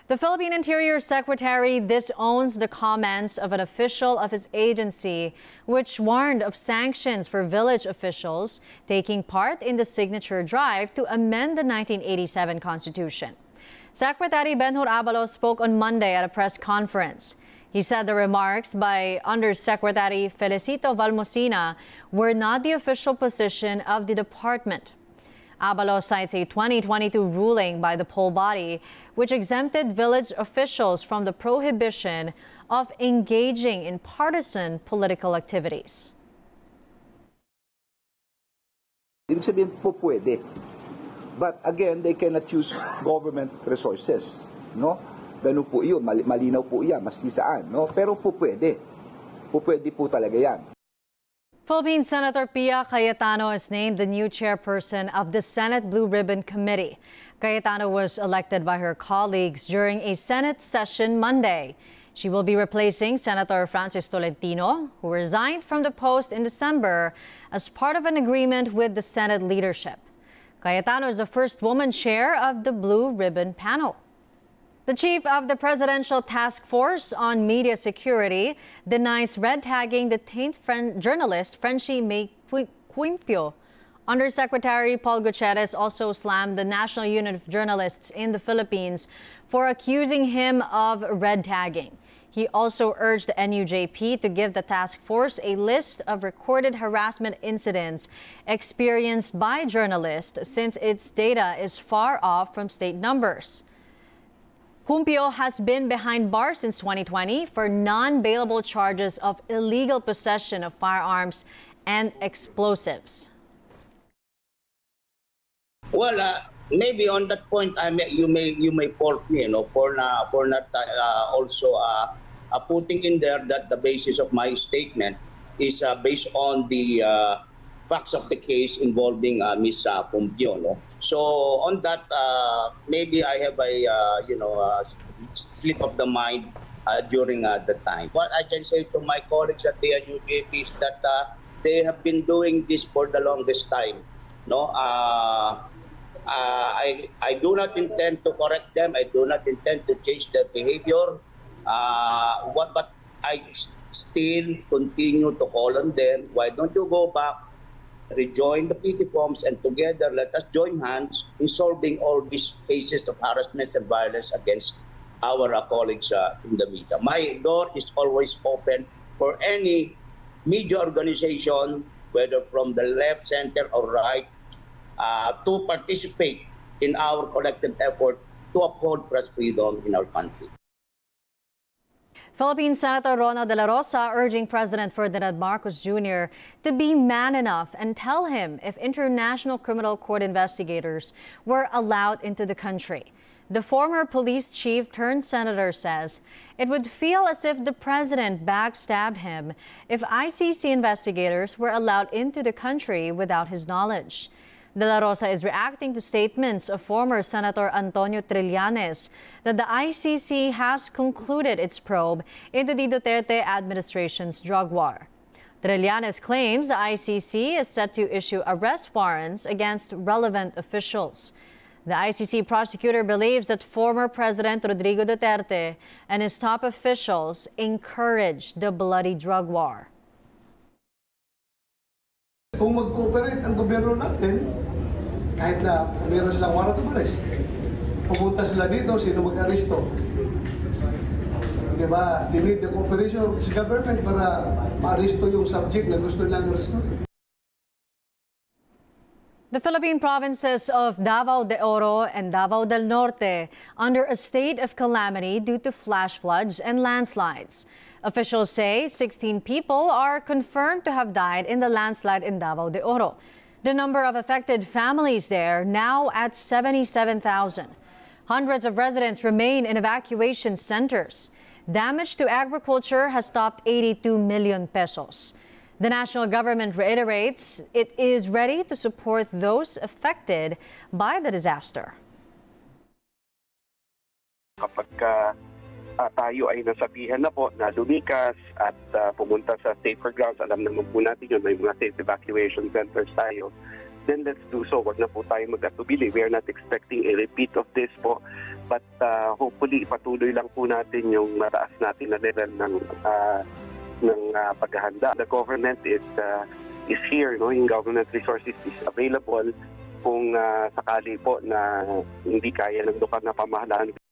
The Philippine Interior Secretary disowns the comments of an official of his agency, which warned of sanctions for village officials taking part in the signature drive to amend the 1987 Constitution. Secretary Benhur Abalos spoke on Monday at a press conference. He said the remarks by Undersecretary Felicito Valmosina were not the official position of the department. Abalos cites a 2022 ruling by the poll body which exempted village officials from the prohibition of engaging in partisan political activities. Ibig sabihin po pwede. But again, they cannot use government resources, no? Ganun po iyon, malinaw po iyan, maski saan, no? Pero po pwede. Po pwede po talaga yan. Philippine Senator Pia Cayetano is named the new chairperson of the Senate Blue Ribbon Committee. Cayetano was elected by her colleagues during a Senate session Monday. She will be replacing Senator Francis Tolentino, who resigned from the post in December as part of an agreement with the Senate leadership. Cayetano is the first woman chair of the Blue Ribbon panel. The chief of the Presidential Task Force on Media Security denies red tagging detained journalist Frenchie May Quimpio. Undersecretary Paul Gutierrez also slammed the National Union of Journalists in the Philippines for accusing him of red tagging. He also urged the NUJP to give the task force a list of recorded harassment incidents experienced by journalists since its data is far off from state numbers. Quimpio has been behind bars since 2020 for non-bailable charges of illegal possession of firearms and explosives. Well, maybe on that point, you may fault me, for not also putting in there that the basis of my statement is based on the facts of the case involving Ms. Quimpio. No? So on that, maybe I have a slip of the mind during the time. What I can say to my colleagues at the NUJP is that they have been doing this for the longest time. No, I do not intend to correct them. I do not intend to change their behavior. But I still continue to call on them. Why don't you go back, rejoin the PT forms, and together let us join hands in solving all these cases of harassment and violence against our colleagues in the media. My door is always open for any media organization, whether from the left, center, or right, to participate in our collective effort to uphold press freedom in our country. Philippine Senator Rona de la Rosa urging President Ferdinand Marcos Jr. to be man enough and tell him if International Criminal Court investigators were allowed into the country. The former police chief turned senator says it would feel as if the president backstabbed him if ICC investigators were allowed into the country without his knowledge. De la Rosa is reacting to statements of former Senator Antonio Trillanes that the ICC has concluded its probe into the Duterte administration's drug war. Trillanes claims the ICC is set to issue arrest warrants against relevant officials. The ICC prosecutor believes that former President Rodrigo Duterte and his top officials encouraged the bloody drug war. Kung mag-cooperate ang gobyerno natin, kahit na meron silang warrant of arrest, pumunta sila dito, sino mag-aresto? Diba? They need the cooperation of this government para ma-aresto yung subject na gusto nilang aresto. The Philippine provinces of Davao de Oro and Davao del Norte under a state of calamity due to flash floods and landslides. Officials say 16 people are confirmed to have died in the landslide in Davao de Oro. The number of affected families there now at 77,000. Hundreds of residents remain in evacuation centers. Damage to agriculture has topped 82 million pesos. The national government reiterates it is ready to support those affected by the disaster. Tayo ay nasabihan na po na lumikas at pumunta sa safer grounds. Alam naman po natin yun, may mga safe evacuation centers tayo. Then let's do so. Wag na po tayo mag-atubili. We are not expecting a repeat of this po. But hopefully ipatuloy lang po natin yung mataas natin na level ng paghahanda. The government is here, no? Yung government resources is available kung sakali po na hindi kaya ng lokal na pamahalaan.